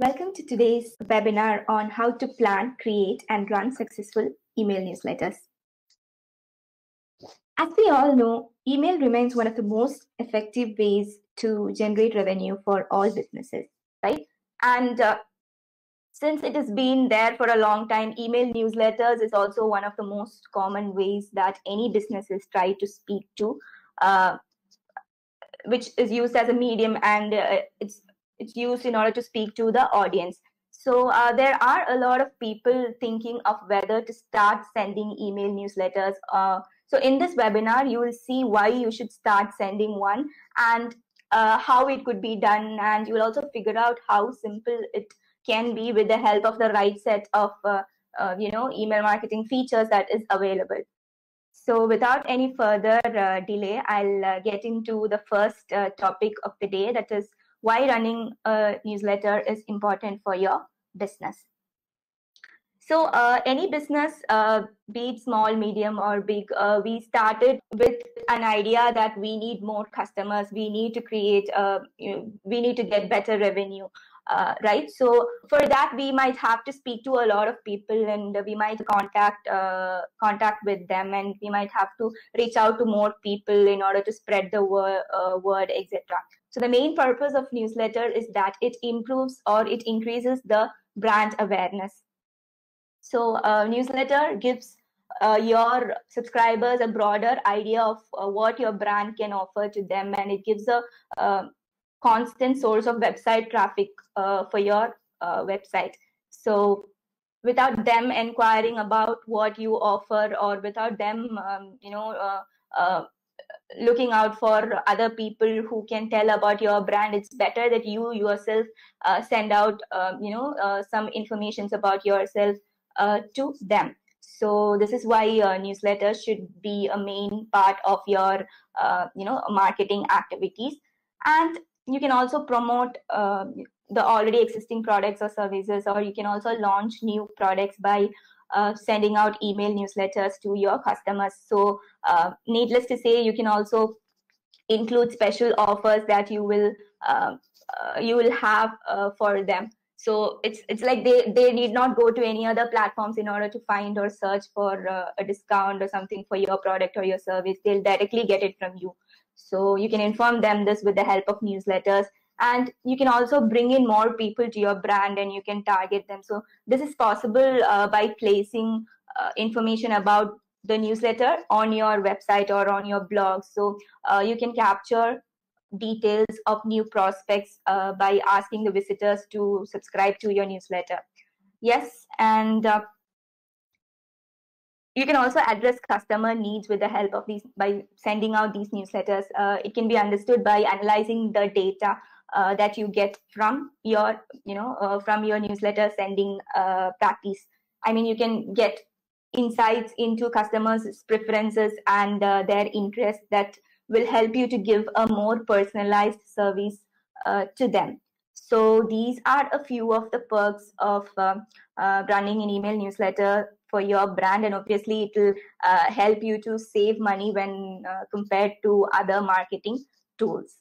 Welcome to today's webinar on how to plan, create, and run successful email newsletters. As we all know, email remains one of the most effective ways to generate revenue for all businesses, right? And since it has been there for a long time, email newsletters is also one of the most common ways that any businesses try to speak to, which is used as a medium, and it's used in order to speak to the audience. So there are a lot of people thinking of whether to start sending email newsletters. So in this webinar, you will see why you should start sending one, and how it could be done, and you will also figure out how simple it can be with the help of the right set of email marketing features that is available. So without any further delay, I'll get into the first topic of the day, that is why running a newsletter is important for your business. So any business, be it small, medium, or big, we started with an idea that we need more customers, we need to create, we need to get better revenue, right? So for that, we might have to speak to a lot of people, and we might contact with them, and we might have to reach out to more people in order to spread the word, etc. So the main purpose of newsletter is that it improves or it increases the brand awareness. So newsletter gives your subscribers a broader idea of what your brand can offer to them, and it gives a constant source of website traffic for your website. So without them inquiring about what you offer, or without them looking out for other people who can tell about your brand, it's better that you yourself send out some information about yourself to them. So this is why newsletters should be a main part of your marketing activities. And you can also promote the already existing products or services, or you can also launch new products by sending out email newsletters to your customers. So needless to say, you can also include special offers that you will have for them. So it's like they need not go to any other platforms in order to find or search for a discount or something for your product or your service. They'll directly get it from you. So you can inform them this with the help of newsletters, and you can also bring in more people to your brand, and you can target them. So this is possible by placing information about the newsletter on your website or on your blog. So you can capture details of new prospects by asking the visitors to subscribe to your newsletter. Yes, and you can also address customer needs with the help of these by sending out these newsletters. It can be understood by analyzing the data that you get from your newsletter sending practice. I mean, you can get insights into customers' preferences and their interests that will help you to give a more personalized service to them. So these are a few of the perks of running an email newsletter for your brand, and obviously it will help you to save money when compared to other marketing tools.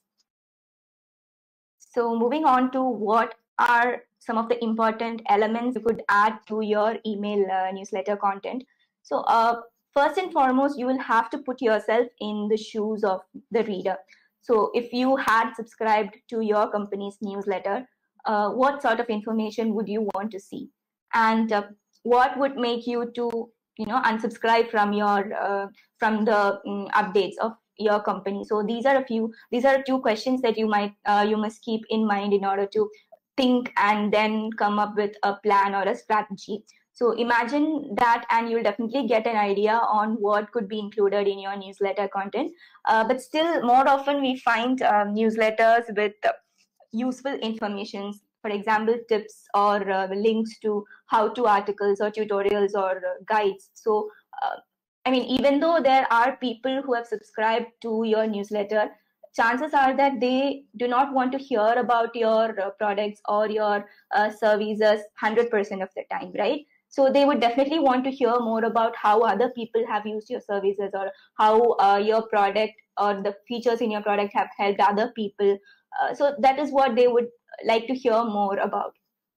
So moving on to what are some of the important elements you could add to your email newsletter content. So first and foremost, you will have to put yourself in the shoes of the reader. So if you had subscribed to your company's newsletter, what sort of information would you want to see? And what would make you to unsubscribe from your from the updates of your company? So these are two questions that you must keep in mind in order to think and then come up with a plan or a strategy. So imagine that, and you'll definitely get an idea on what could be included in your newsletter content. But still, more often we find newsletters with useful information. For example, tips or links to how-to articles or tutorials or guides. So, I mean, even though there are people who have subscribed to your newsletter, chances are that they do not want to hear about your products or your services 100% of the time, right? So they would definitely want to hear more about how other people have used your services, or how your product or the features in your product have helped other people. So that is what they would like to hear more about.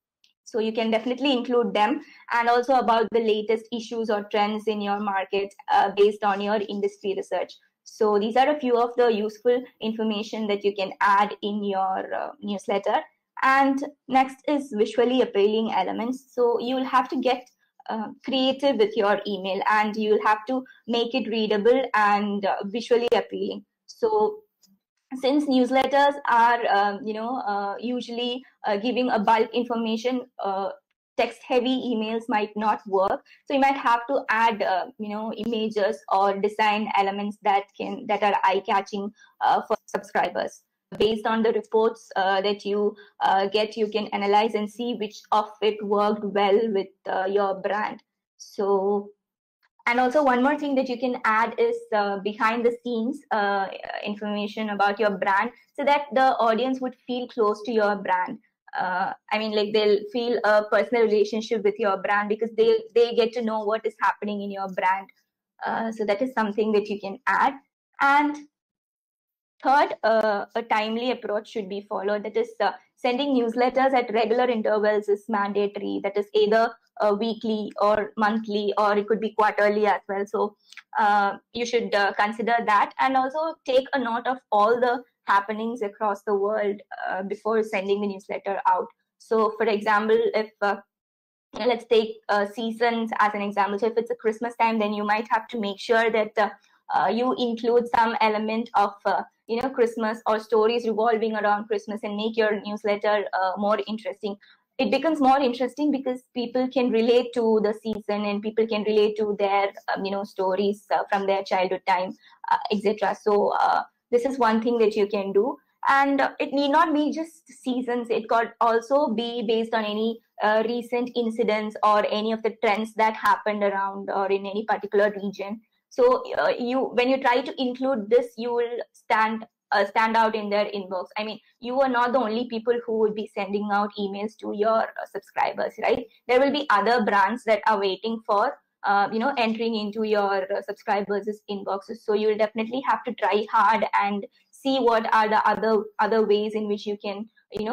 So you can definitely include them, and also about the latest issues or trends in your market based on your industry research. So these are a few of the useful information that you can add in your newsletter. And next is visually appealing elements. So you will have to get creative with your email, and you'll have to make it readable and visually appealing. So since newsletters are usually giving a bulk information, text heavy emails might not work. So you might have to add images or design elements that are eye catching for subscribers. Based on the reports that you get, you can analyze and see which of it worked well with your brand. So, and also one more thing that you can add is behind the scenes information about your brand, so that the audience would feel close to your brand. Like they'll feel a personal relationship with your brand because they get to know what is happening in your brand. So that is something that you can add. And third, a timely approach should be followed. That is, sending newsletters at regular intervals is mandatory. That is either weekly or monthly, or it could be quarterly as well. So you should consider that, and also take a note of all the happenings across the world before sending the newsletter out. So for example, if let's take seasons as an example. So if it's a Christmas time, then you might have to make sure that you include some element of Christmas or stories revolving around Christmas, and make your newsletter more interesting. It becomes more interesting because people can relate to the season, and people can relate to their stories from their childhood time, etc. So this is one thing that you can do. And it need not be just seasons. It could also be based on any recent incidents or any of the trends that happened around or in any particular region. So when you try to include this, you will stand out in their inbox. I mean, you are not the only people who will be sending out emails to your subscribers, right? There will be other brands that are waiting for entering into your subscribers' inboxes. So you will definitely have to try hard and see what are the other ways in which you can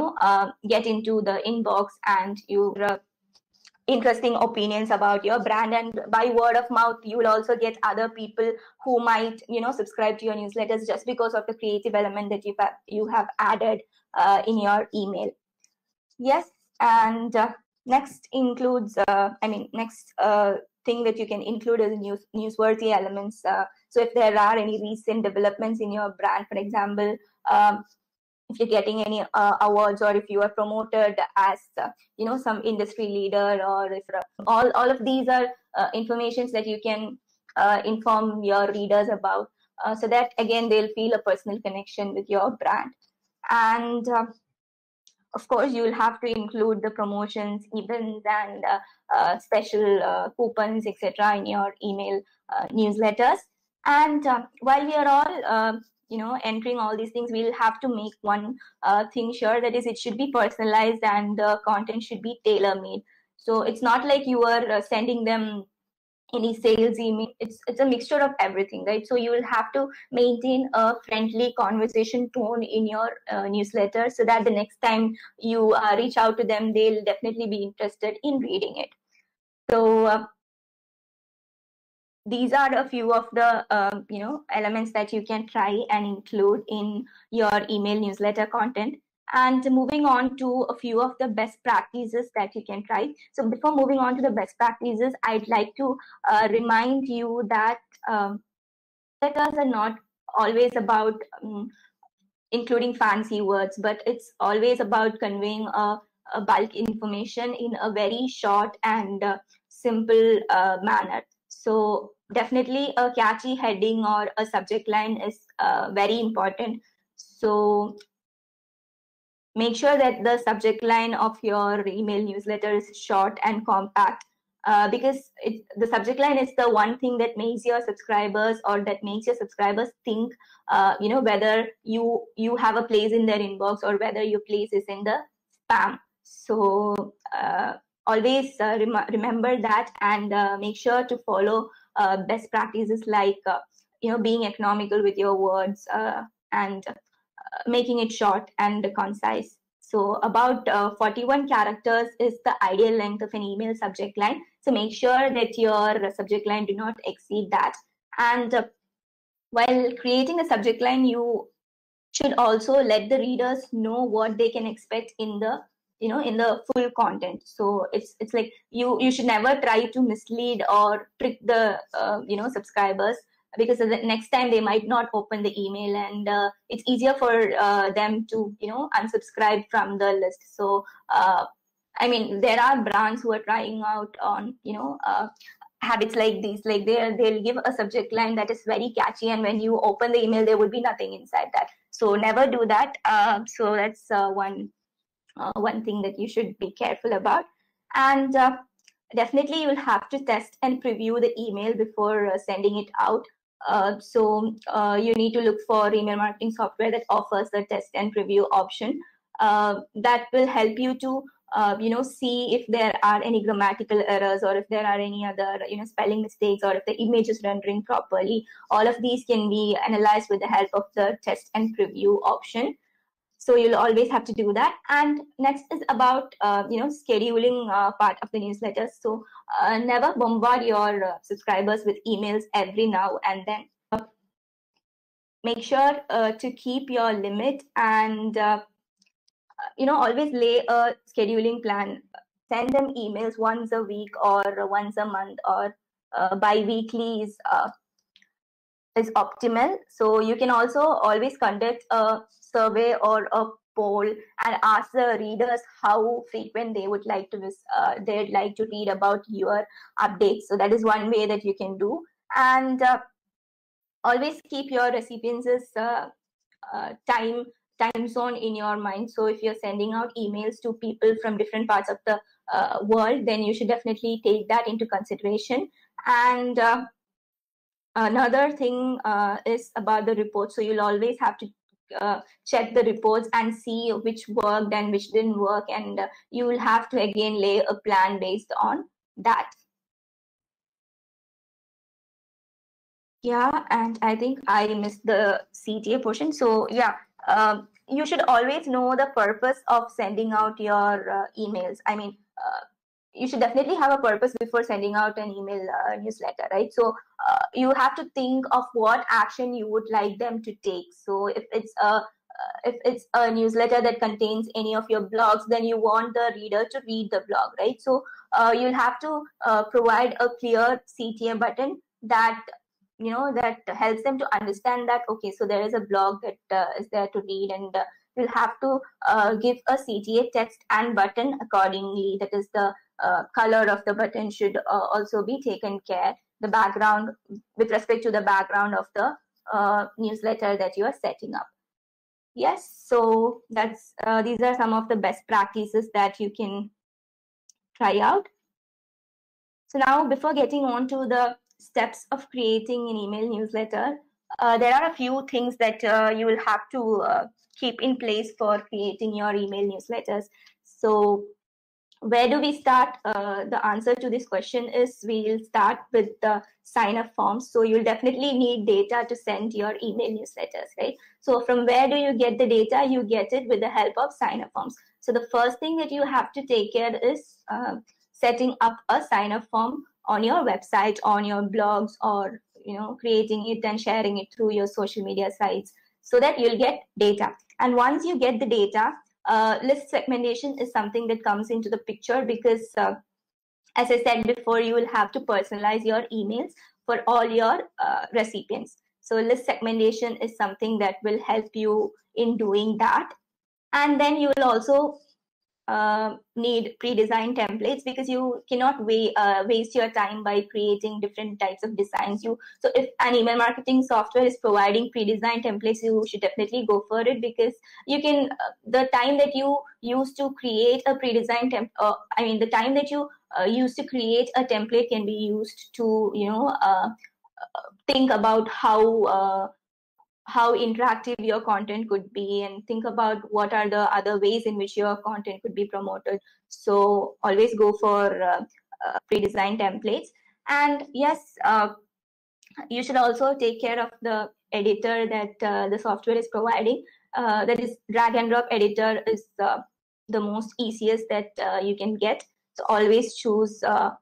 get into the inbox and your interesting opinions about your brand. And by word of mouth, you will also get other people who might subscribe to your newsletters just because of the creative element that you have added in your email. Yes. And next includes next thing that you can include is newsworthy elements. So if there are any recent developments in your brand, for example, if you're getting any awards, or if you are promoted as some industry leader, or if all of these are informations that you can inform your readers about, so that again they'll feel a personal connection with your brand. And of course, you will have to include the promotions, events, and special coupons, etc., in your email newsletters. And while we are all entering all these things, we'll have to make one thing sure, that is, it should be personalized and the content should be tailor-made. So it's not like you are sending them any sales email. It's a mixture of everything, right? So you will have to maintain a friendly conversation tone in your newsletter, so that the next time you reach out to them, they'll definitely be interested in reading it. So these are a few of the elements that you can try and include in your email newsletter content. And moving on to a few of the best practices that you can try. So before moving on to the best practices, I'd like to remind you that newsletters are not always about including fancy words, but it's always about conveying a bulk information in a very short and simple manner. So definitely a catchy heading or a subject line is very important. So make sure that the subject line of your email newsletter is short and compact, because the subject line is the one thing that makes your subscribers, or that makes your subscribers think, whether you have a place in their inbox or whether your place is in the spam. So always remember that, and make sure to follow best practices like being economical with your words and making it short and concise. So about 41 characters is the ideal length of an email subject line. So make sure that your subject line do not exceed that. And while creating a subject line, you should also let the readers know what they can expect in the in the full content. So it's like you should never try to mislead or trick the subscribers, because the next time they might not open the email, and it's easier for them to unsubscribe from the list. So I mean, there are brands who are trying out on habits like these, like they'll give a subject line that is very catchy, and when you open the email there would be nothing inside that. So never do that. So that's one thing that you should be careful about. And definitely you'll have to test and preview the email before sending it out. So you need to look for email marketing software that offers the test and preview option. That will help you to see if there are any grammatical errors, or if there are any other spelling mistakes, or if the image is rendering properly. All of these can be analyzed with the help of the test and preview option. So you'll always have to do that. And next is about scheduling part of the newsletters. So never bombard your subscribers with emails every now and then. Make sure to keep your limit, and always lay a scheduling plan. Send them emails once a week or once a month, or bi-weekly is optimal. So you can also always conduct a survey or a poll and ask the readers how frequent they would like to they'd like to read about your updates. So that is one way that you can do. And always keep your recipients' time zone in your mind. So if you're sending out emails to people from different parts of the world, then you should definitely take that into consideration. And another thing is about the reports. So you'll always have to check the reports and see which worked and which didn't work, and you will have to again lay a plan based on that. Yeah, and I think I missed the CTA portion. So yeah, you should always know the purpose of sending out your emails. I mean, you should definitely have a purpose before sending out an email newsletter, right? So you have to think of what action you would like them to take. So if it's a newsletter that contains any of your blogs, then you want the reader to read the blog, right? So you'll have to provide a clear CTA button that that helps them to understand that, okay, so there is a blog that is there to read, and you'll have to give a CTA text and button accordingly. That is, the color of the button should also be taken care. The background, with respect to the background of the newsletter that you are setting up. Yes, so that's these are some of the best practices that you can try out. So now, before getting on to the steps of creating an email newsletter, there are a few things that you will have to keep in place for creating your email newsletters. So where do we start? The answer to this question is we'll start with the sign-up forms. So you'll definitely need data to send your email newsletters, right? So from where do you get the data? You get it with the help of sign-up forms. So the first thing that you have to take care is setting up a sign-up form on your website, on your blogs, or creating it and sharing it through your social media sites, so that you'll get data. And once you get the data, list segmentation is something that comes into the picture, because as I said before, you will have to personalize your emails for all your recipients. So list segmentation is something that will help you in doing that. And then you will also need pre-designed templates, because you cannot waste your time by creating different types of designs. So if an email marketing software is providing pre-designed templates, you should definitely go for it, because you can the time that you use to create a pre-designed the time that you use to create a template can be used to think about how interactive your content could be, and think about what are the other ways in which your content could be promoted. So always go for pre-designed templates. And yes, you should also take care of the editor that the software is providing. That is, drag and drop editor is the most easiest that you can get. So always choose to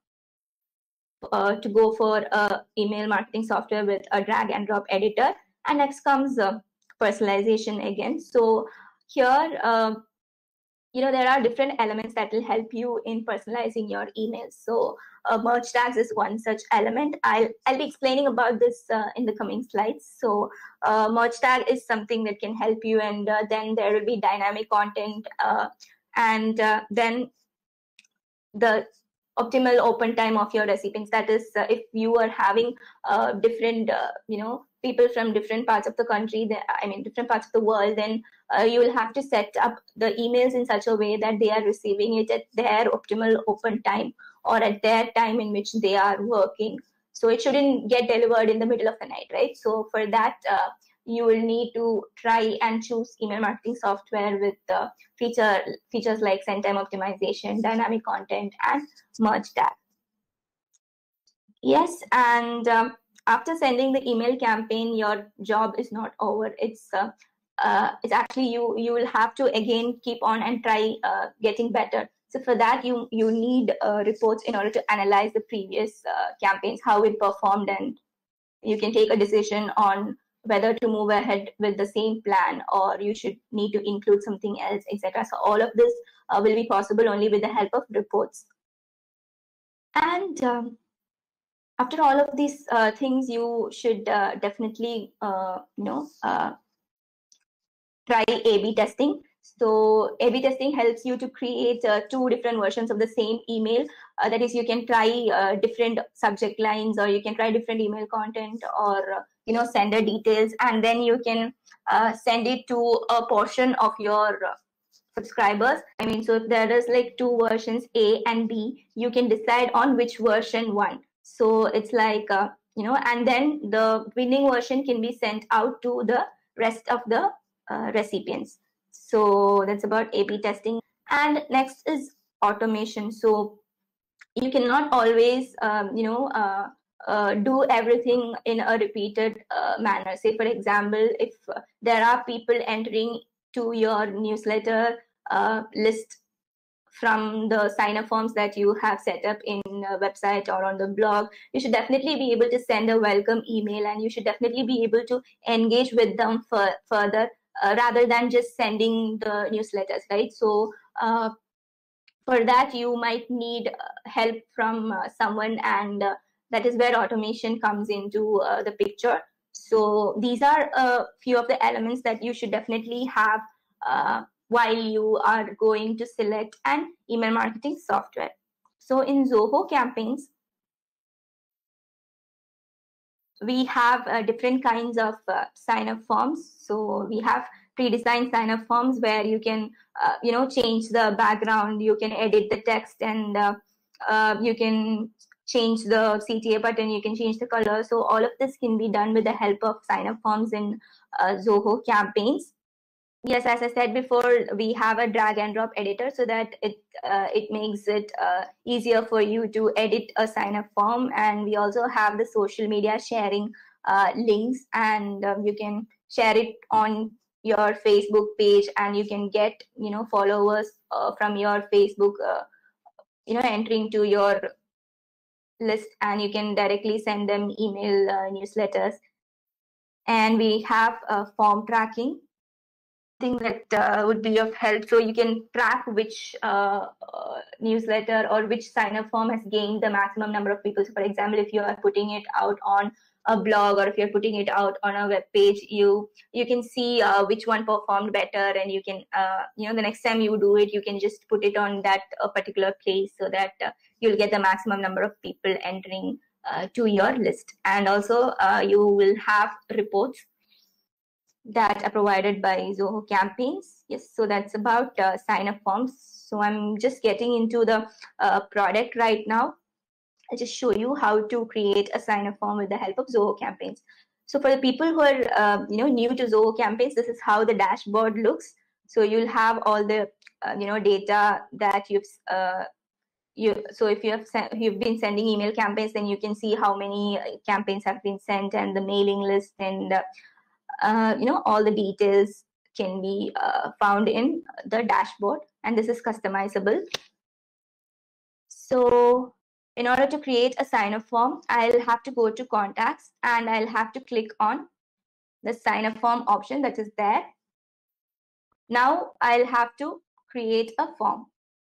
go for email marketing software with a drag and drop editor. And next comes personalization again. So here, there are different elements that will help you in personalizing your emails. So merge tags is one such element. I'll be explaining about this in the coming slides. So merge tag is something that can help you, and then there will be dynamic content, and then the optimal open time of your recipients. That is, if you are having different, people from different parts of the country, different parts of the world, then you will have to set up the emails in such a way that they are receiving it at their optimal open time or at their time in which they are working. So it shouldn't get delivered in the middle of the night, right? So for that, you will need to try and choose email marketing software with features like send time optimization, dynamic content, and merge tag. Yes, and after sending the email campaign, your job is not over. It's actually you will have to again keep on and try getting better. So for that, you need reports in order to analyze the previous campaigns, how it performed, and you can take a decision on whether to move ahead with the same plan or you should need to include something else, etc. So all of this will be possible only with the help of reports. And after all of these things, you should definitely try A/B testing. So A/B testing helps you to create two different versions of the same email. That is, you can try different subject lines, or you can try different email content, or sender details, and then you can send it to a portion of your subscribers. So if there is like two versions, A and B, you can decide on which version one. So it's like and then the winning version can be sent out to the rest of the recipients. So that's about A/B testing. And next is automation. So you cannot always do everything in a repeated manner. Say for example, if there are people entering to your newsletter list from the sign-up forms that you have set up in a website or on the blog, you should definitely be able to send a welcome email, and you should definitely be able to engage with them further rather than just sending the newsletters, right? So for that, you might need help from someone, and that is where automation comes into the picture. So these are a few of the elements that you should definitely have while you are going to select an email marketing software. So in Zoho Campaigns, we have different kinds of sign-up forms. So we have pre-designed sign-up forms where you can, change the background, you can edit the text, and you can change the CTA button, you can change the color. So all of this can be done with the help of sign-up forms in Zoho Campaigns. Yes, as I said before, we have a drag and drop editor so that it makes it easier for you to edit a sign-up form. And we also have the social media sharing links, and you can share it on your Facebook page, and you can get followers from your Facebook entering to your list, and you can directly send them email newsletters. And we have form tracking thing that would be of help. So you can track which newsletter or which sign-up form has gained the maximum number of people. So for example, if you are putting it out on a blog, or if you're putting it out on a web page, you can see which one performed better, and you can the next time you do it, you can just put it on that particular place so that you'll get the maximum number of people entering to your list. And also you will have reports that are provided by Zoho Campaigns. Yes, so that's about sign-up forms. So I'm just getting into the product right now. I'll just show you how to create a sign-up form with the help of Zoho Campaigns. So for the people who are new to Zoho Campaigns, this is how the dashboard looks. So you'll have all the data that so if you've been sending email campaigns, then you can see how many campaigns have been sent, and the mailing list, and all the details can be found in the dashboard. and this is customizable. So in order to create a sign-up form, I'll have to go to contacts and I'll have to click on the sign-up form option that is there. Now I'll have to create a form.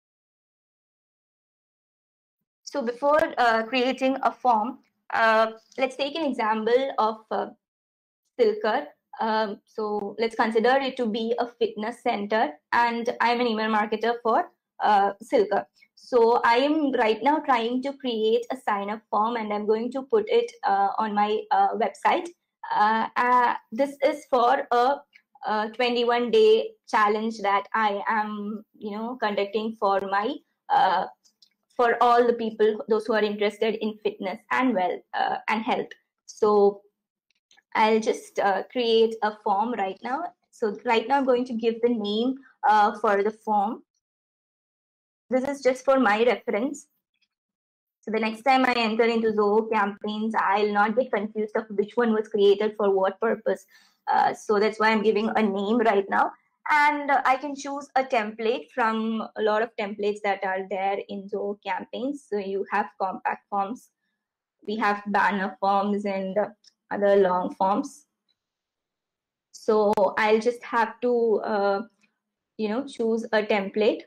So before creating a form, let's take an example of Silker. So let's consider it to be a fitness center, and I'm an email marketer for Silker. So I am right now trying to create a sign-up form, and I'm going to put it on my website. This is for a 21-day challenge that I am, conducting for my for all the people, those who are interested in fitness and and health. So I'll just create a form right now. So right now I'm going to give the name for the form. This is just for my reference. So the next time I enter into Zoho campaigns, I'll not get confused of which one was created for what purpose. So that's why I'm giving a name right now. And I can choose a template from a lot of templates that are there in Zoho campaigns. So you have compact forms, we have banner forms and other long forms. So I'll just have to, choose a template.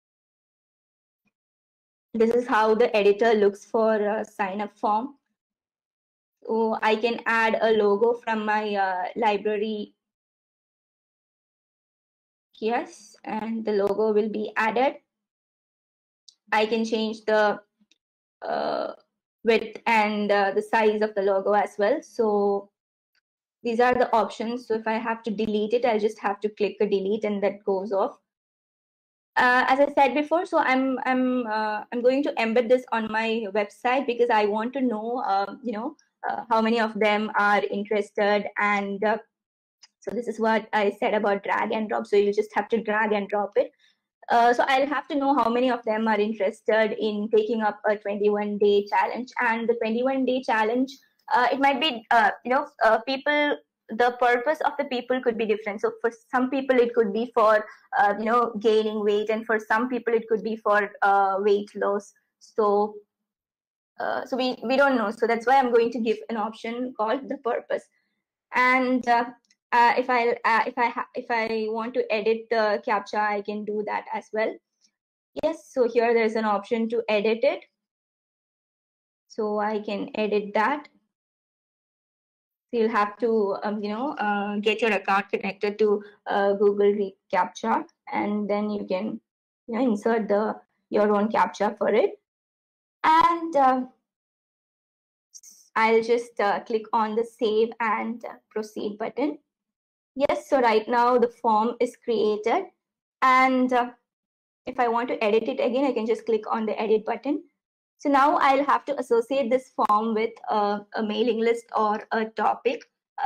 This is how the editor looks for a sign-up form. So I can add a logo from my library. Yes, and the logo will be added. I can change the width and the size of the logo as well. So these are the options. So if I have to delete it, I'll just have to click a delete and that goes off. As I said before, so I'm going to embed this on my website because I want to know, how many of them are interested, and so this is what I said about drag and drop. So you just have to drag and drop it. So I'll have to know how many of them are interested in taking up a 21-day challenge, and the 21-day challenge, it might be, people. The purpose of the people could be different. So for some people, it could be for, gaining weight, and for some people, it could be for weight loss. So, so we don't know. So that's why I'm going to give an option called the purpose. And if I want to edit the CAPTCHA, I can do that as well. Yes. So here there's an option to edit it. So I can edit that. So you'll have to, get your account connected to Google CAPTCHA, and then you can, insert your own CAPTCHA for it. And I'll just click on the save and proceed button. Yes, so right now the form is created, and if I want to edit it again, I can just click on the edit button. So now I'll have to associate this form with a mailing list or a topic.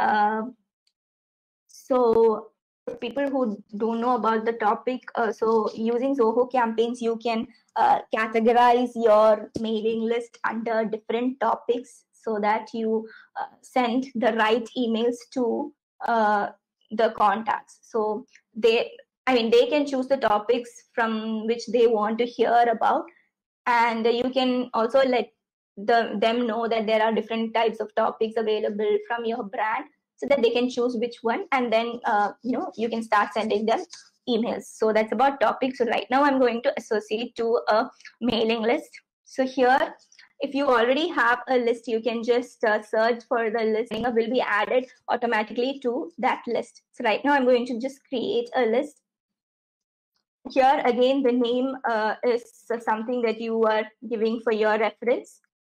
So for people who don't know about the topic, so using Zoho campaigns, you can categorize your mailing list under different topics so that you send the right emails to the contacts. So they can choose the topics from which they want to hear about, and you can also let them know that there are different types of topics available from your brand, so that they can choose which one, and then you can start sending them emails. So that's about topics. So right now I'm going to associate to a mailing list. So here, if you already have a list, you can just search for the list, and will be added automatically to that list. So right now I'm going to just create a list. Here again, the name is something that you are giving for your reference.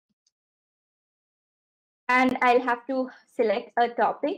And I'll have to select a topic.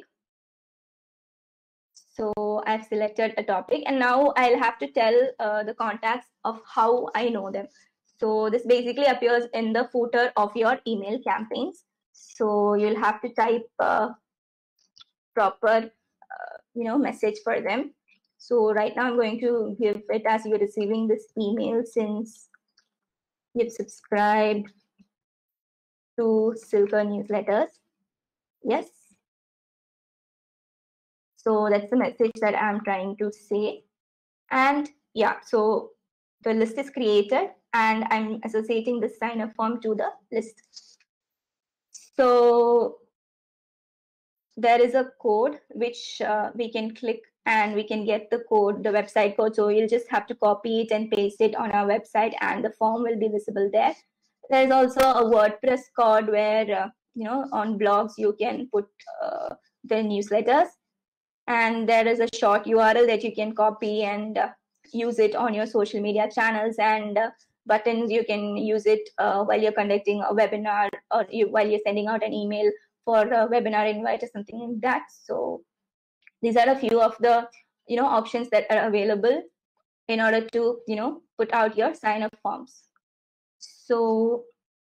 So I've selected a topic, and now I'll have to tell the contacts of how I know them. So this basically appears in the footer of your email campaigns. So you'll have to type proper, message for them. So right now I'm going to give it as you're receiving this email since you've subscribed to Silker newsletters. Yes. So that's the message that I'm trying to say. And yeah, so the list is created and I'm associating the sign up form to the list. So there is a code which we can click and we can get the code, the website code. So you'll just have to copy it and paste it on our website and the form will be visible there. There's also a WordPress code where, on blogs you can put the newsletters, and there is a short URL that you can copy and use it on your social media channels, and buttons you can use it while you're conducting a webinar or while you're sending out an email for a webinar invite or something like that. So these are a few of the options that are available in order to put out your sign up forms. So,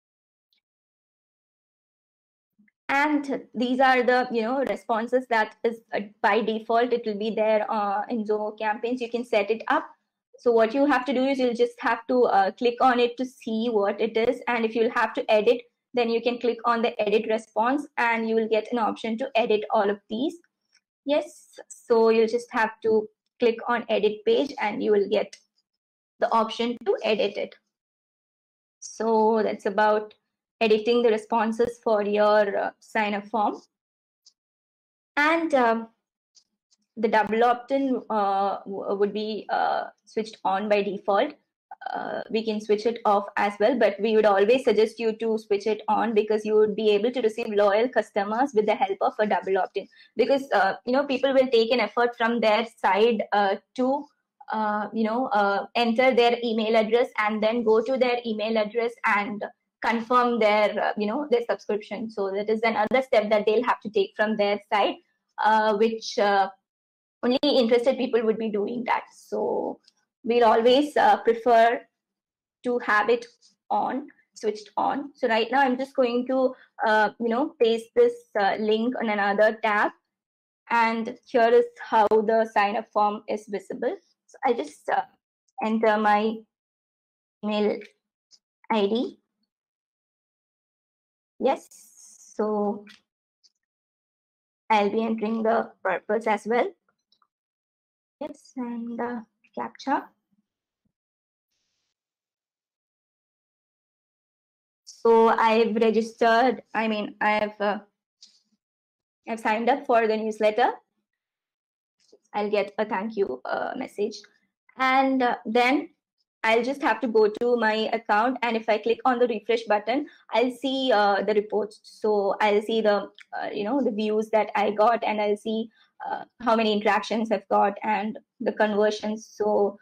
and these are the responses that is by default it will be there in Zoho campaigns. You can set it up. So what you have to do is you'll just have to click on it to see what it is, and if you'll have to edit, then you can click on the edit response and you will get an option to edit all of these. Yes, so you'll just have to click on edit page and you will get the option to edit it. So that's about editing the responses for your sign up form. And the double opt-in would be switched on by default. We can switch it off as well, but we would always suggest you to switch it on because you would be able to receive loyal customers with the help of a double opt-in, because people will take an effort from their side to enter their email address and then go to their email address and confirm their their subscription. So that is another step that they'll have to take from their side, which only interested people would be doing that. So we'll always prefer to have it on, switched on. So right now I'm just going to paste this link on another tab, and here is how the sign up form is visible. So I just enter my email ID. Yes, so I'll be entering the purpose as well. Yes, and CAPTCHA. So I've registered, I've signed up for the newsletter. I'll get a thank you message. And then I'll just have to go to my account, and if I click on the refresh button, I'll see the reports. So I'll see the the views that I got, and I'll see how many interactions I've got and the conversions. So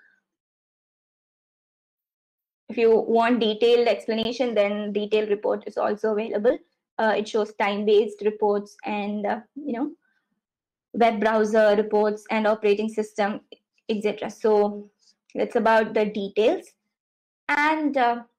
if you want detailed explanation, then detailed report is also available. It shows time-based reports and web browser reports and operating system, etc. So that's about the details. And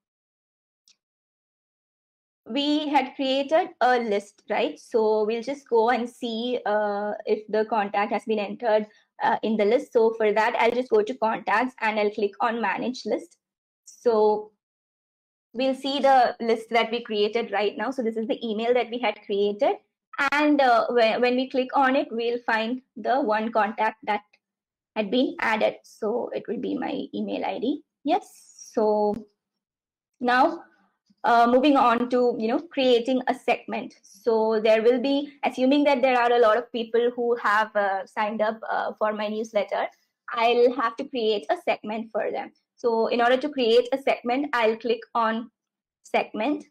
we had created a list, right? So we'll just go and see if the contact has been entered in the list. So for that, I'll just go to contacts and I'll click on manage list. So we'll see the list that we created right now. So this is the email that we had created. And when we click on it, we'll find the one contact that had been added. So it will be my email ID. Yes. So now moving on to creating a segment. So there will be, assuming that there are a lot of people who have signed up for my newsletter, I'll have to create a segment for them. So in order to create a segment, I'll click on segment,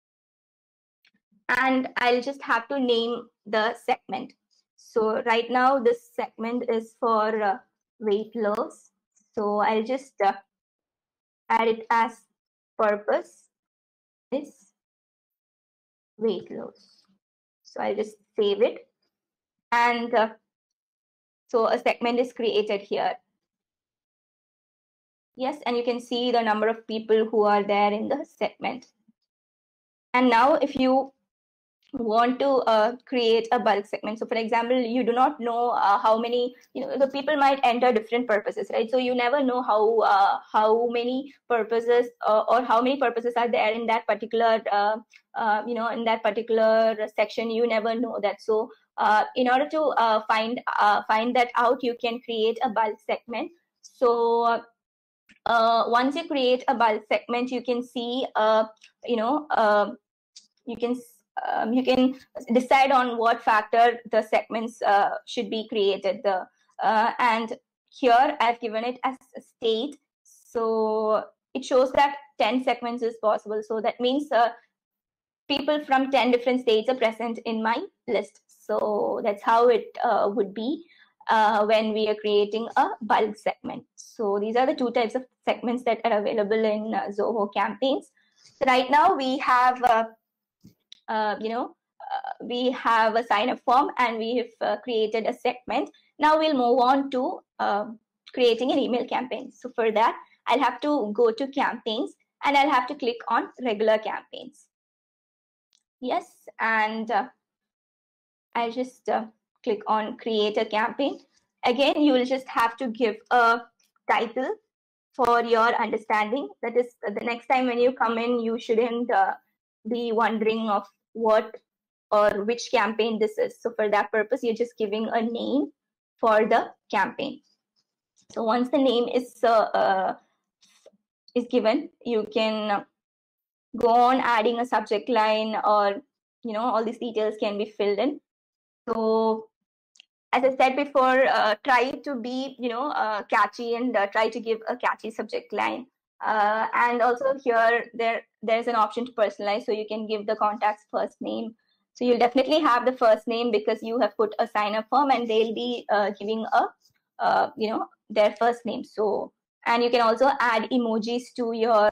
and I'll just have to name the segment. So right now this segment is for weight loss. So I'll just add it as purpose is weight loss. So I'll just save it, and so a segment is created here. Yes, and you can see the number of people who are there in the segment. And now if you want to create a bulk segment, so for example, you do not know how many, the people might enter different purposes, right? So you never know how many purposes or how many purposes are there in that particular in that particular section. You never know that. So in order to find that out, you can create a bulk segment. So once you create a bulk segment, you can see, you can decide on what factor the segments should be created. And here I've given it as a state. So it shows that 10 segments is possible. So that means people from 10 different states are present in my list. So that's how it would be when we are creating a bulk segment. So these are the two types of segments that are available in Zoho campaigns. So right now we have, we have a sign-up form and we have created a segment. Now we'll move on to creating an email campaign. So for that, I'll have to go to campaigns and I'll have to click on regular campaigns. Yes, and I'll just click on create a campaign. Again, you will just have to give a title for your understanding. That is, the next time when you come in, you shouldn't be wondering of what or which campaign this is. So for that purpose, you're just giving a name for the campaign. So once the name is given, you can go on adding a subject line, or all these details can be filled in. So as I said before, try to be catchy and try to give a catchy subject line. And also here there's an option to personalize, so you can give the contact's first name. So you'll definitely have the first name because you have put a sign-up form, and they'll be giving a their first name. So, and you can also add emojis to your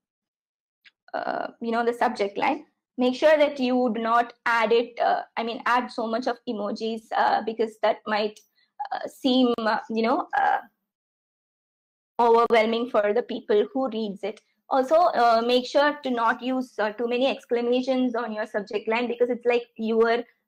the subject line. Make sure that you do not add it, add so much of emojis because that might seem, overwhelming for the people who reads it. Also, make sure to not use too many exclamations on your subject line, because it's like you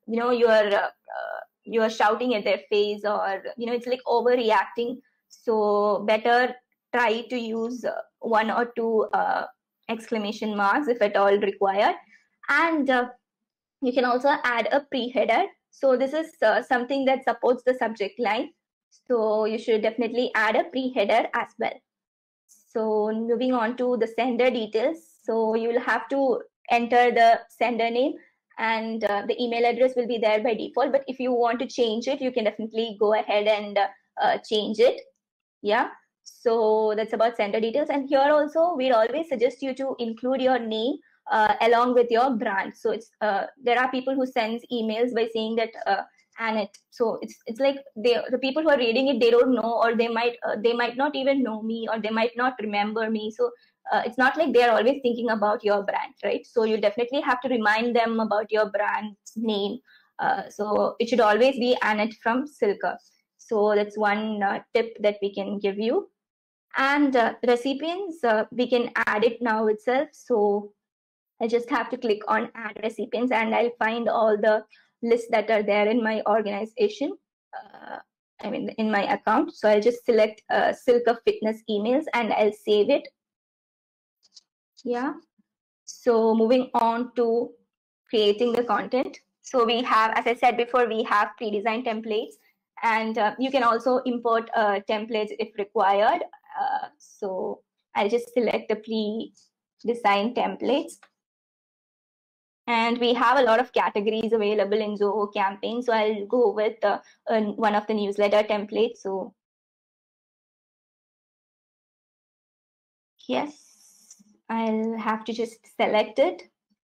are shouting at their face, or it's like overreacting. So better try to use one or two exclamation marks if at all required. And you can also add a pre-header. So this is something that supports the subject line. So you should definitely add a pre-header as well. So moving on to the sender details. So you will have to enter the sender name, and the email address will be there by default. But if you want to change it, you can definitely go ahead and change it. Yeah. So that's about sender details. And here also, we'd always suggest you to include your name along with your brand. So it's there are people who sends emails by saying that Annette. So it's like the people who are reading it, they don't know, or they might not even know me, or they might not remember me. So it's not like they are always thinking about your brand, right? So you definitely have to remind them about your brand's name. So it should always be Annette from Silka. So that's one tip that we can give you. And recipients, we can add it now itself. So I just have to click on add recipients, and I'll find all the lists that are there in my organization, in my account. So I'll just select Silka Fitness emails and I'll save it. Yeah. So moving on to creating the content. So we have, as I said before, we have pre-designed templates, and you can also import templates if required. So I'll just select the pre-designed templates. And we have a lot of categories available in Zoho campaign. So I'll go with one of the newsletter templates. So yes, I'll have to just select it.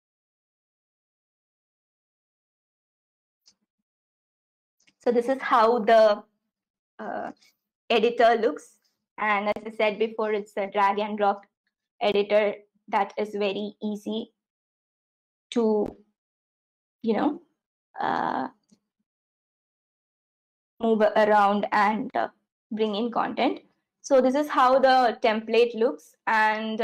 So this is how the editor looks. And as I said before, it's a drag and drop editor that is very easy to, move around and bring in content. So this is how the template looks. And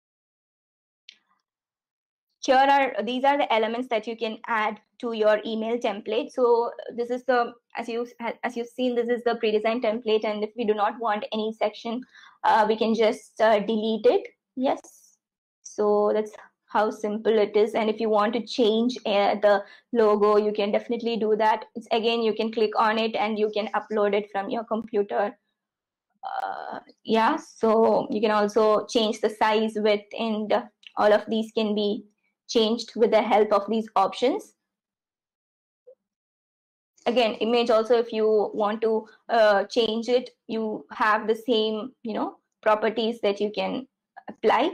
these are the elements that you can add to your email template. So this is the, as you've seen, this is the pre-designed template. And if we do not want any section, we can just delete it. Yes. So that's how simple it is. And if you want to change the logo, you can definitely do that. Again, you can click on it and you can upload it from your computer. Yeah, so you can also change the size, width, and all of these can be changed with the help of these options. Again, image also, if you want to change it, you have the same, properties that you can apply.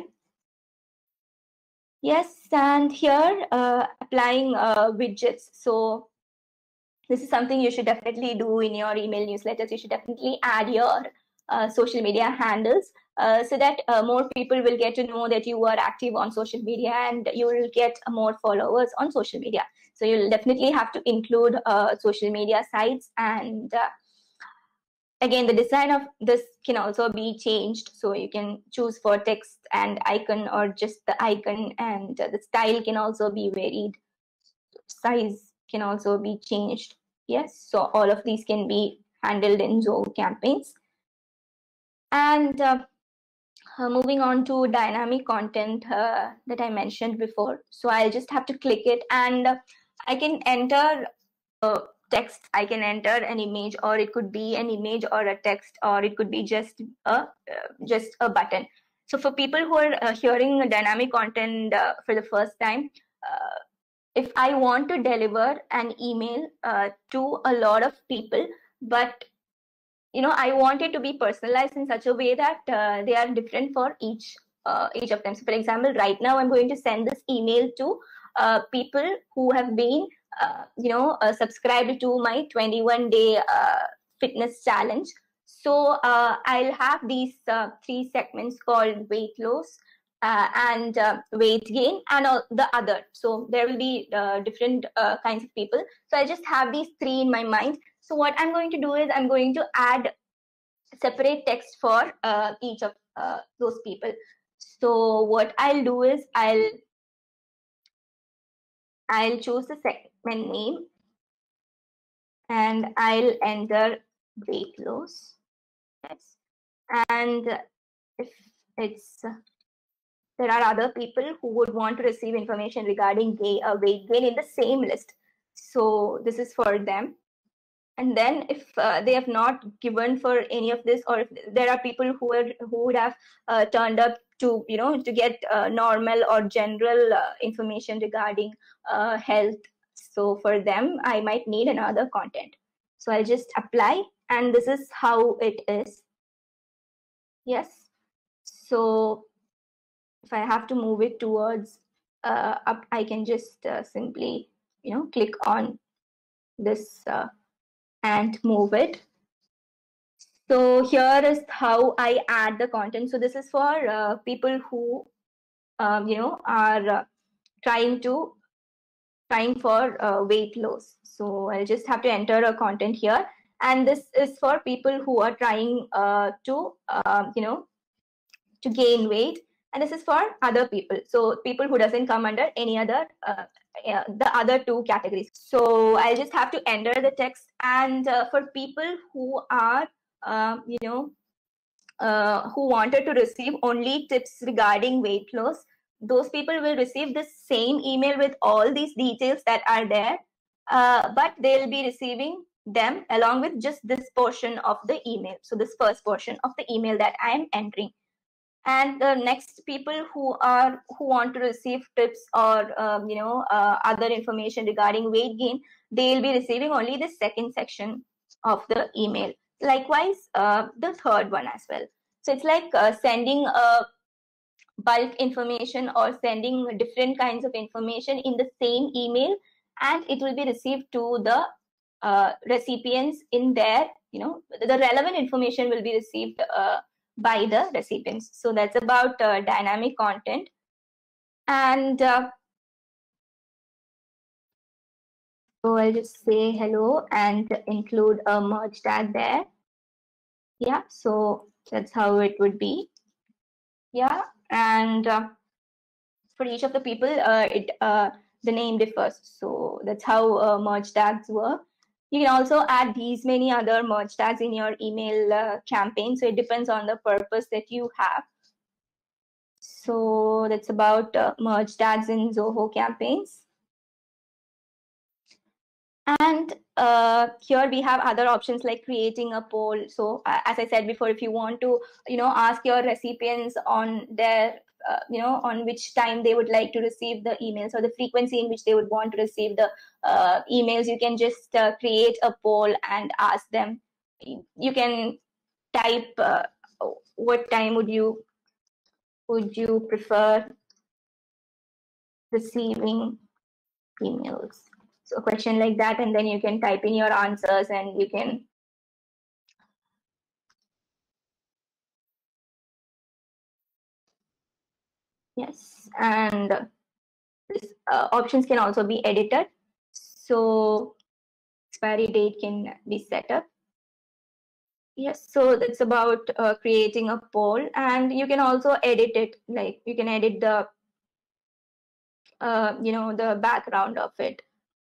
Yes, and here applying widgets. So this is something you should definitely do in your email newsletters. You should definitely add your social media handles so that more people will get to know that you are active on social media, and you will get more followers on social media. So you'll definitely have to include social media sites. And again, the design of this can also be changed. So you can choose for text and icon, or just the icon, and the style can also be varied. Size can also be changed. Yes, so all of these can be handled in Zoho campaigns. And moving on to dynamic content that I mentioned before. So I'll just have to click it, and I can enter text, I can enter an image, or it could be an image or a text, or it could be just a button. So for people who are hearing dynamic content for the first time, if I want to deliver an email to a lot of people, but I want it to be personalized in such a way that they are different for each of them. So for example, right now I'm going to send this email to people who have been subscribed to my 21-day fitness challenge. So I'll have these 3 segments called weight loss, and weight gain, and the other. So there will be different kinds of people. So I just have these 3 in my mind. So what I'm going to do is I'm going to add separate text for each of those people. So what I'll do is I'll choose the segment name, and I'll enter weight loss. Yes. And if it's there are other people who would want to receive information regarding weight gain in the same list. So this is for them. And then if they have not given for any of this, or if there are people who would have turned up to to get normal or general information regarding health, so for them I might need another content. So I'll just apply, and this is how it is. Yes, so if I have to move it towards up, I can just simply click on this and move it. So here is how I add the content. So this is for people who are trying for weight loss. So I'll just have to enter a content here, and this is for people who are trying to gain weight, and this is for other people. So people who doesn't come under any other the other 2 categories. So I'll just have to enter the text, and for people who are who wanted to receive only tips regarding weight loss, those people will receive the same email with all these details that are there, but they'll be receiving them along with just this portion of the email. So this first portion of the email that I am entering. And the next people who want to receive tips or other information regarding weight gain, they'll be receiving only the second section of the email. Likewise, the third one as well. So it's like sending a bulk information or sending different kinds of information in the same email, and it will be received to the recipients in their, the relevant information will be received by the recipients. So that's about dynamic content. And so I'll just say hello and include a merge tag there. Yeah, so that's how it would be. Yeah, and for each of the people, the name differs. So that's how merge tags work. You can also add these many other merge tags in your email campaign. So it depends on the purpose that you have. So that's about merge tags in Zoho campaigns. And here we have other options like creating a poll. So as I said before, if you want to, ask your recipients on their, on which time they would like to receive the emails or the frequency in which they would want to receive the emails, you can just create a poll and ask them. You can type what time would you prefer receiving emails. So a question like that, and then you can type in your answers and you can yes, and this options can also be edited. So expiry date can be set up. Yes, so that's about creating a poll, and you can also edit it. Like you can edit the the background of it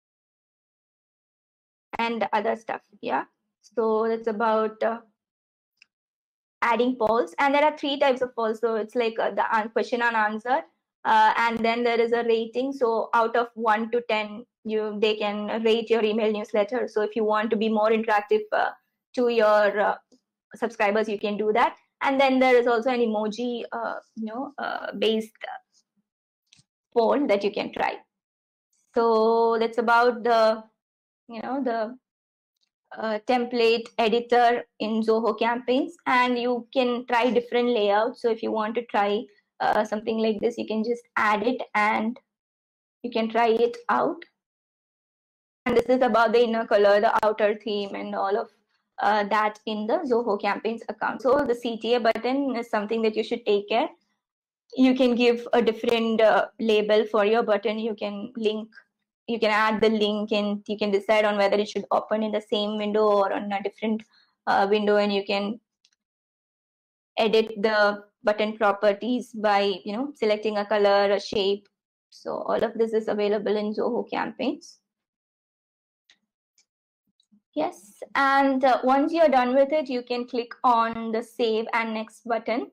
and other stuff. Yeah, so that's about adding polls. And there are 3 types of polls. So it's like the question and answer, and then there is a rating. So out of 1 to 10, they can rate your email newsletter. So if you want to be more interactive to your subscribers, you can do that. And then there is also an emoji based poll that you can try. So that's about the the template editor in Zoho Campaigns, and you can try different layouts. So if you want to try something like this, you can just add it and you can try it out. And this is about the inner color, the outer theme, and all of that in the Zoho Campaigns account. So the CTA button is something that you should take care. You can give a different label for your button. You can add the link, and you can decide on whether it should open in the same window or on a different window, and you can edit the button properties by selecting a color, a shape. So all of this is available in Zoho Campaigns. Yes, and once you're done with it, you can click on the Save and Next button.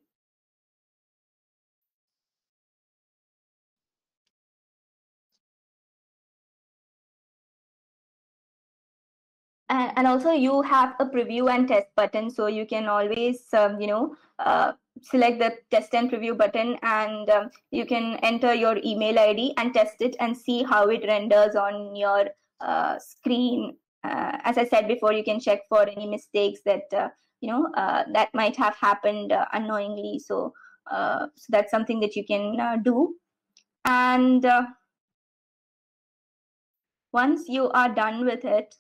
And also you have a preview and test button, so you can always select the test and preview button, and you can enter your email ID and test it and see how it renders on your screen. As I said before, you can check for any mistakes that that might have happened unknowingly. So that's something that you can do. And once you are done with it,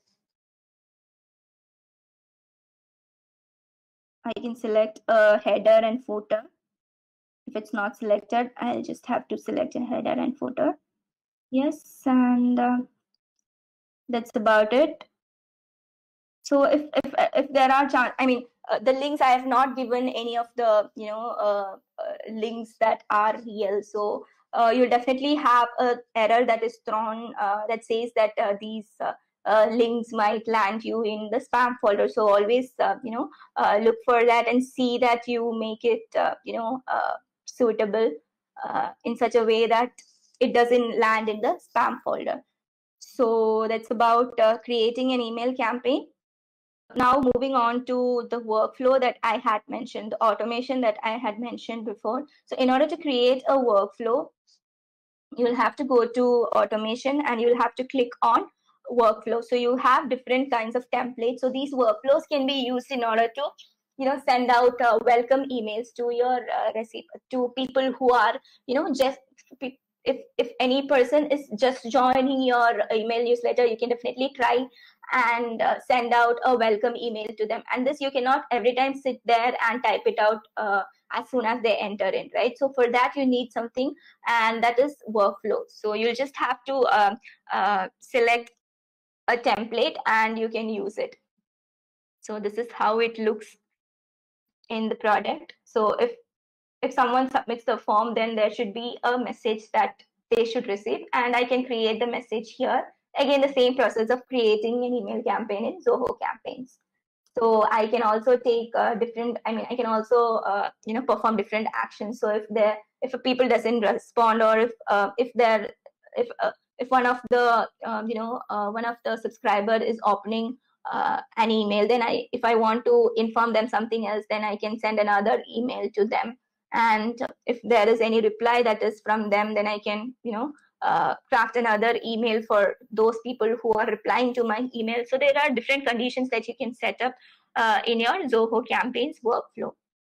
I can select a header and footer. If it's not selected, I'll just have to select a header and footer. Yes, and that's about it. So if there are the links, I have not given any of the links that are real. So you'll definitely have a error that is thrown that says that these links might land you in the spam folder. So always look for that and see that you make it suitable in such a way that it doesn't land in the spam folder. So that's about creating an email campaign. Now moving on to the workflow that I had mentioned, the automation that I had mentioned before. So in order to create a workflow, you'll have to go to automation and you'll have to click on workflow. So you have different kinds of templates. So these workflows can be used in order to send out welcome emails to your to people who are just if any person is just joining your email newsletter, you can definitely try and send out a welcome email to them. And this, you cannot every time sit there and type it out as soon as they enter in, right? So for that you need something, and that is workflow. So you'll just have to select a template and you can use it. So this is how it looks in the product. So if someone submits the form, then there should be a message that they should receive, and I can create the message here. Again, the same process of creating an email campaign in Zoho Campaigns. So I can also take different, I can also perform different actions. So if a people doesn't respond, or if if one of the one of the subscriber is opening an email, then if I want to inform them something else, then I can send another email to them. And if there is any reply that is from them, then I can craft another email for those people who are replying to my email. So there are different conditions that you can set up in your Zoho Campaigns workflow.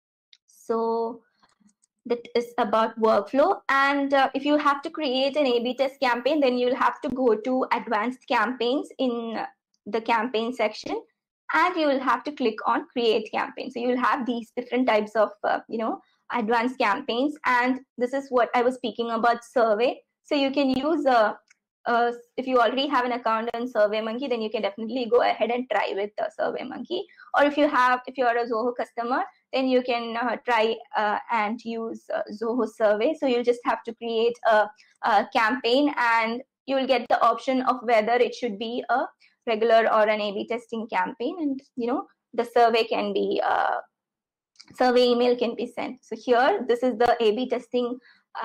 So that is about workflow. And if you have to create an A/B test campaign, then you'll have to go to advanced campaigns in the campaign section, and you will have to click on create campaign. So you'll have these different types of advanced campaigns, and this is what I was speaking about survey. So you can use if you already have an account on SurveyMonkey, then you can definitely go ahead and try with SurveyMonkey. Or if you're a Zoho customer, then you can try and use Zoho Survey. So you'll just have to create a campaign, and you will get the option of whether it should be a regular or an A/B testing campaign, and the survey can be survey email can be sent. So here, this is the A/B testing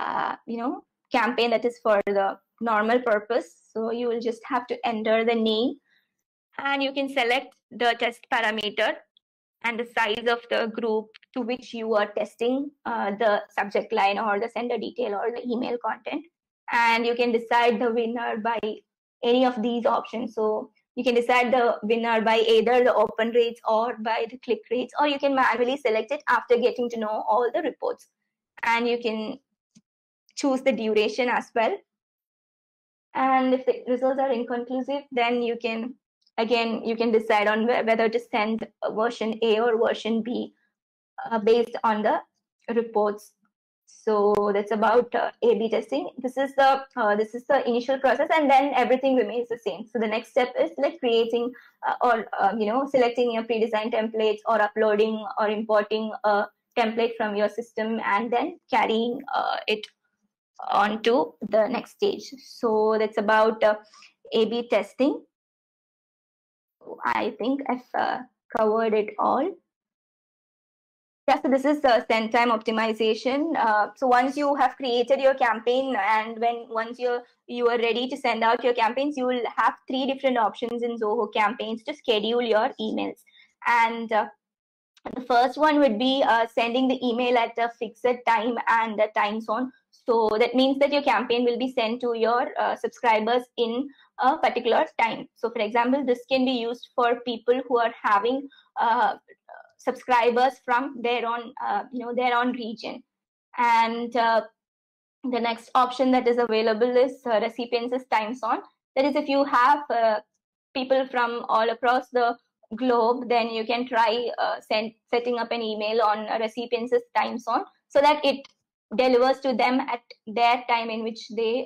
campaign that is for the normal purpose. So you will just have to enter the name, and you can select the test parameter and the size of the group to which you are testing the subject line or the sender detail or the email content. And you can decide the winner by any of these options. So you can decide the winner by either the open rates or by the click rates, or you can manually select it after getting to know all the reports. And you can choose the duration as well. And if the results are inconclusive, then you can decide on whether to send version A or version B based on the reports. So that's about A/B testing. This is the initial process, and then everything remains the same. So the next step is like creating or selecting your pre-designed templates, or uploading or importing a template from your system, and then carrying it onto the next stage. So that's about A/B testing. I think I've covered it all. Yeah, so this is send time optimization. So once you have created your campaign, and once you are ready to send out your campaigns, you will have 3 different options in Zoho Campaigns to schedule your emails. And the first one would be sending the email at a fixed time and a time zone. So that means that your campaign will be sent to your subscribers in a particular time. So for example, this can be used for people who are having subscribers from their own region. And the next option that is available is recipients' time zone. That is, if you have people from all across the globe, then you can try setting up an email on a recipient's time zone, so that it delivers to them at their time in which they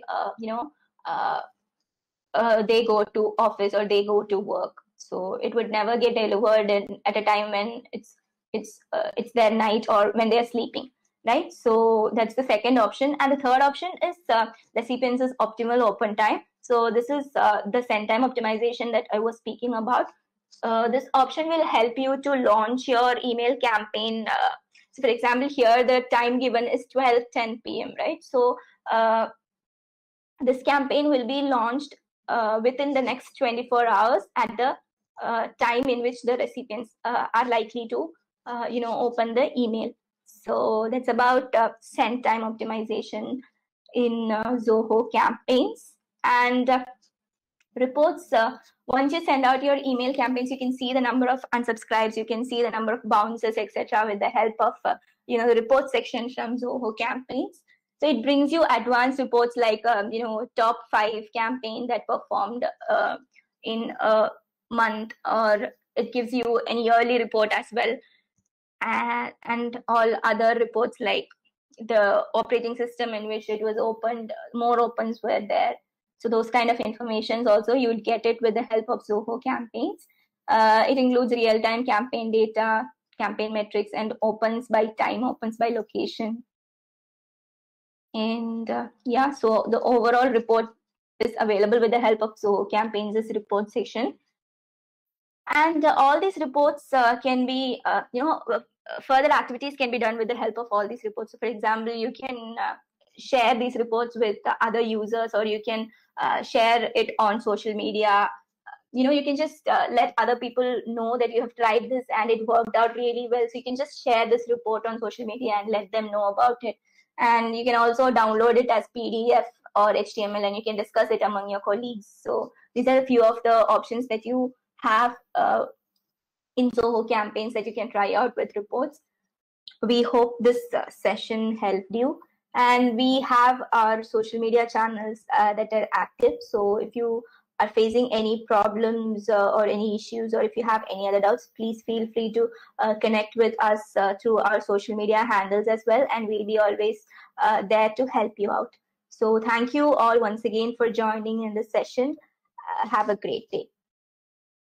they go to office or they go to work. So it would never get delivered at a time when it's their night or when they're sleeping, right? So that's the second option. And the third option is recipients' optimal open time. So this is the send time optimization that I was speaking about. This option will help you to launch your email campaign. So for example, here the time given is 12:10 p.m., right? So this campaign will be launched within the next 24 hours at the time in which the recipients are likely to open the email. So that's about send time optimization in Zoho Campaigns. And reports, once you send out your email campaigns, you can see the number of unsubscribes, you can see the number of bounces, etc., with the help of the report section from Zoho Campaigns. So it brings you advanced reports like top 5 campaign that performed in a month, or it gives you an yearly report as well, and all other reports like the operating system in which it was opened, more opens were there. So those kind of informations also you would get it with the help of Zoho Campaigns. It includes real-time campaign data, campaign metrics, and opens by time, opens by location. And yeah, so the overall report is available with the help of Zoho Campaigns' report section. And all these reports can be, further activities can be done with the help of all these reports. So for example, you can share these reports with the other users, or you can share it on social media. You can just let other people know that you have tried this and it worked out really well. So you can just share this report on social media and let them know about it. And you can also download it as PDF or HTML, and you can discuss it among your colleagues. So these are a few of the options that you have in Zoho campaigns that you can try out with reports. We hope this session helped you. And we have our social media channels that are active. So if you are facing any problems or any issues, or if you have any other doubts, please feel free to connect with us through our social media handles as well, and we'll be always there to help you out. So thank you all once again for joining in this session. Have a great day.